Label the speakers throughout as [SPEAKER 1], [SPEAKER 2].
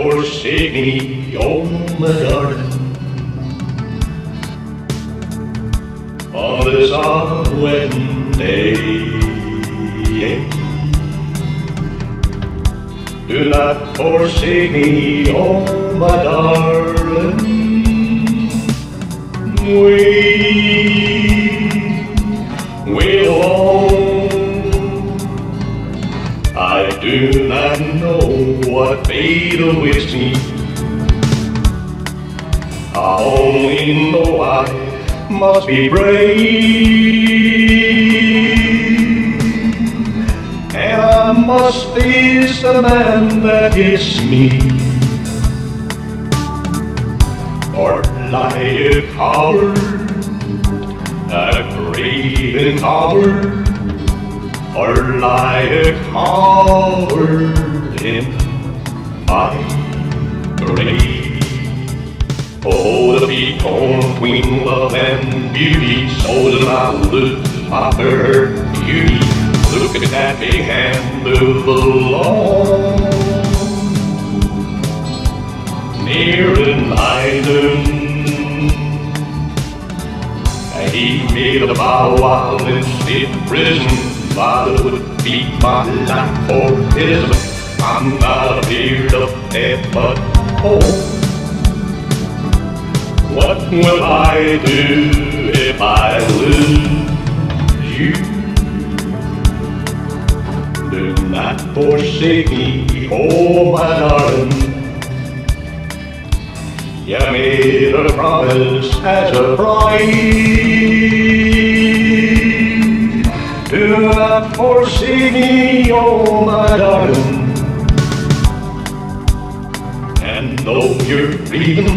[SPEAKER 1] forsake me, oh my darling. On this our wedding day, do not forsake me, oh my darling. Wait alone. I do not know what fate awaits me. I only know I must be brave, and I must face the man that hits me, or lie a coward, a craven coward, or lie a coward in my grave. Oh, the peacock queen, love and beauty, so does my look offer beauty. Look at that big hand move along, near and nigh noon. He made a vow while in state prison, I would beat my life for his. I'm not afraid of death, but oh, what will I do if I lose you? Do not forsake me, oh my darling. You made a promise as a bride. Do not forsake me, oh my darling. And though you're grieving,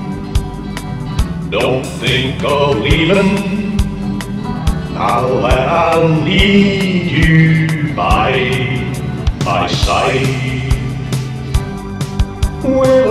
[SPEAKER 1] don't think of leaving, now that I'll need you by my side.